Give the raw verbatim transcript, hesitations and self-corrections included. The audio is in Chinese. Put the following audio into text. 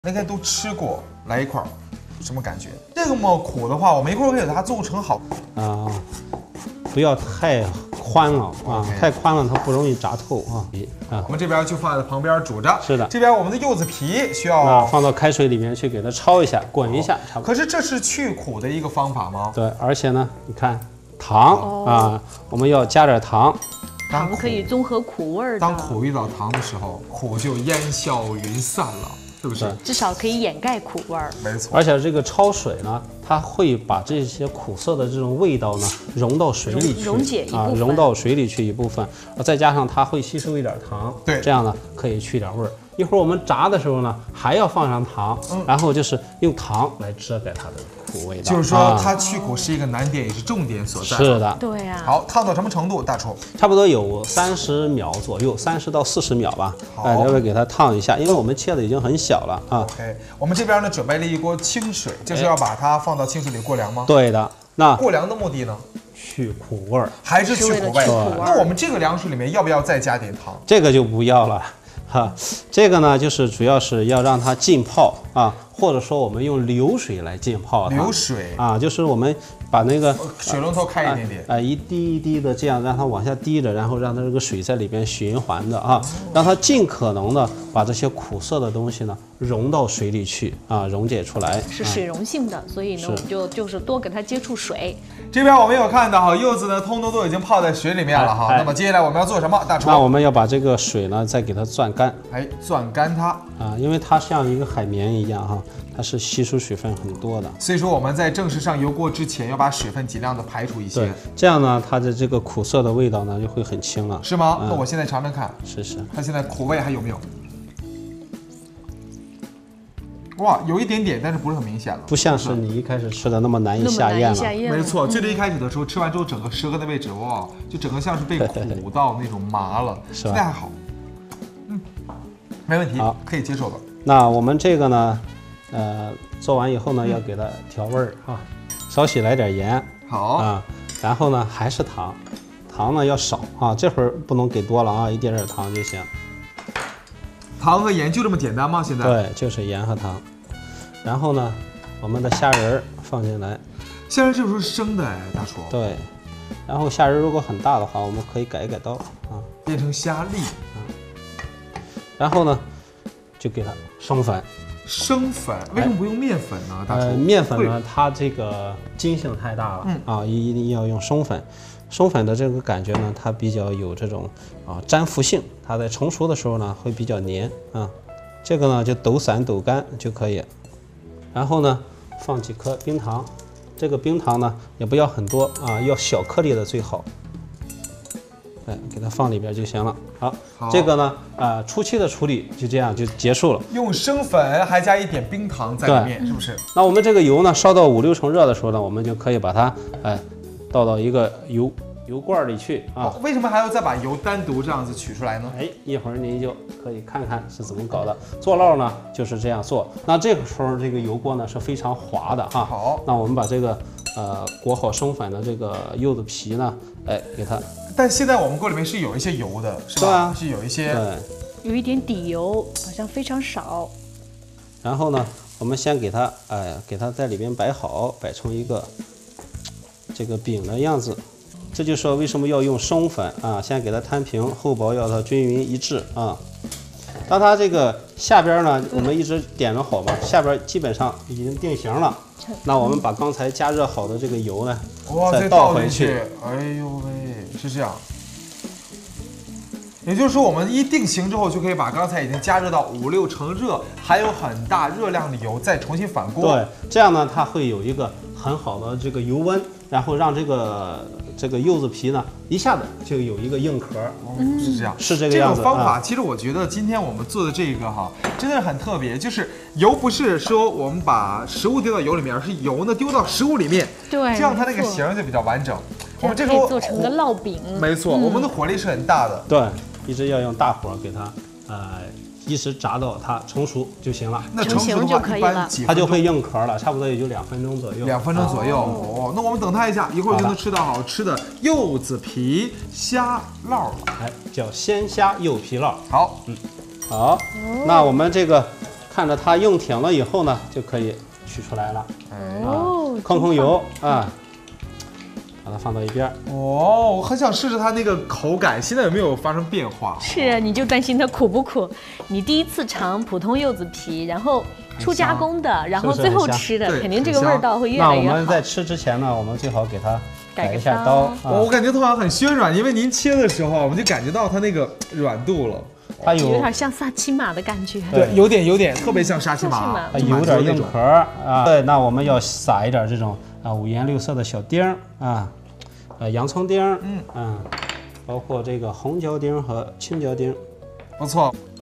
应该都吃过，来一块儿，什么感觉？这么苦的话，我们一会儿可以把它做成好啊，不要太宽了啊， okay. 太宽了它不容易炸透啊。啊， 我们这边就放在旁边煮着。 是的， 这边我们的柚子皮需要啊放到开水里面去给它焯一下，滚一下，差不多。 可是这是去苦的一个方法吗？ 对，而且呢，你看糖、哦、啊，我们要加点糖。 糖可以综合苦味儿。 当苦遇到糖的时候，苦就烟消云散了，是不是？ 至少可以掩盖苦味儿。 没错。 而且这个焯水呢，它会把这些苦涩的这种味道呢融到水里去， 溶解一部分啊，融到水里去一部分。再加上它会吸收一点糖， 对， 这样呢可以去点味儿。一会儿我们炸的时候呢，还要放上糖，嗯、然后就是用糖来遮盖它的苦味道。 就是说，它去苦是一个难点，也是重点所在。 是的， 对呀、啊。 好，烫到什么程度，大厨？ 差不多有三十秒左右，三十到四十秒吧。哎，稍微给它烫一下，因为我们切的已经很小了啊。 OK， 我们这边呢准备了一锅清水，就是要把它放到清水里过凉吗？ 对的。那过凉的目的呢？ 去苦味儿， 还是去苦味？ 对。 那我们这个凉水里面要不要再加点糖？ 这个就不要了。 哈，这个呢，就是主要是要让它浸泡啊，或者说我们用流水来浸泡它。 流水啊，就是我们把那个水龙头开一点点， 啊，一滴一滴的这样让它往下滴着，然后让它这个水在里边循环的啊，让它尽可能的把这些苦涩的东西呢融到水里去啊，溶解出来。 是水溶性的，所以呢，我们就就是多给它接触水。 这边我们有看到哈，柚子呢，通通都已经泡在水里面了哈。 哎哎、 那么接下来我们要做什么？大厨？ 那我们要把这个水呢，再给它攥干。 哎，攥干它啊，因为它像一个海绵一样哈，它是吸收水分很多的。 所以说我们在正式上油锅之前，要把水分尽量的排除一些。 对，这样呢，它的这个苦涩的味道呢就会很轻了。 是吗？嗯、那我现在尝尝看。 是是。 它现在苦味还有没有？ 哇，有一点点，但是不是很明显了， 不像是你一开始吃的那么难以下咽了。 没错，最最一开始的时候，吃完之后，整个舌头的位置，哇，就整个像是被苦到那种麻了。 是吧？ 现在还好，嗯，没问题，好，可以接受了。 那我们这个呢，呃，做完以后呢，要给它调味儿啊，少许来点盐， 好啊，然后呢还是糖，糖呢要少啊，这会儿不能给多了啊，一点点糖就行。 糖和盐就这么简单吗？现在对，就是盐和糖。然后呢，我们的虾仁儿放进来。 虾仁这时候是生的哎，大厨。 对。然后虾仁如果很大的话，我们可以改一改刀啊， 变成虾粒啊。然后呢，就给它生粉。 生粉为什么不用面粉呢？大厨？ 呃，面粉呢，它这个筋性太大了，嗯啊，一定要用生粉。 生粉的这个感觉呢，它比较有这种啊粘附性，它在成熟的时候呢会比较黏啊。这个呢就抖散抖干就可以。然后呢放几颗冰糖，这个冰糖呢也不要很多啊，要小颗粒的最好。哎，给它放里边就行了。好，好这个呢啊、呃、初期的处理就这样就结束了。 用生粉还加一点冰糖在里面，是不是？ 那我们这个油呢烧到五六成热的时候呢，我们就可以把它哎。 倒到一个油油罐里去啊、 哦！为什么还要再把油单独这样子取出来呢？ 哎，一会儿您就可以看看是怎么搞的。做烙呢就是这样做。那这个时候这个油锅呢是非常滑的哈。 好， 那我们把这个呃裹好生粉的这个柚子皮呢，哎，给它。 但现在我们锅里面是有一些油的，是吧？ 对啊， 是有一些。 对。 有一点底油，好像非常少。 然后呢，我们先给它哎给它在里边摆好，摆成一个。 这个饼的样子，这就说为什么要用生粉啊？先给它摊平，厚薄要它均匀一致啊。当它这个下边呢，我们一直点着火嘛，下边基本上已经定型了。那我们把刚才加热好的这个油呢，再倒回去。 哎呦喂，是这样。也就是说，我们一定型之后，就可以把刚才已经加热到五六成热，还有很大热量的油，再重新返锅。 对，这样呢，它会有一个很好的这个油温。 然后让这个这个柚子皮呢，一下子就有一个硬壳， 嗯，是这样， 是这个样子。 这种方法，其实我觉得今天我们做的这个哈，真的很特别。就是油不是说我们把食物丢到油里面，而是油呢丢到食物里面， 对， 这样它那个形就比较完整。 我们这个做成个烙饼， 没错，我们的火力是很大的。 对，一直要用大火给它，呃。 一直炸到它成熟就行了， 那成熟就可以了， 它就会硬壳了，差不多也就两分钟左右。 两分钟左右哦，那我们等它一下，一会儿就能吃到好吃的柚子皮虾烙了。 哎，叫鲜虾柚皮烙。 好， 嗯，好，那我们这个看着它用挺了以后呢，就可以取出来了。 哦， 控控油啊，把它放到一边。 哦，我很想试试它那个口感，现在有没有发生变化？ 是啊，你就担心它苦不苦？你第一次尝普通柚子皮，然后初加工的，然后最后吃的，肯定这个味道会越来越好。 那我们在吃之前呢，我们最好给它改一下刀。 啊、 我感觉它好像很暄软，因为您切的时候，我们就感觉到它那个软度了。 它有有点像萨琪玛的感觉。 对，有点有点，特别像沙琪玛， 它有点硬壳啊。对，那我们要撒一点这种啊五颜六色的小丁啊，呃洋葱丁，嗯啊，包括这个红椒丁和青椒丁， 不错。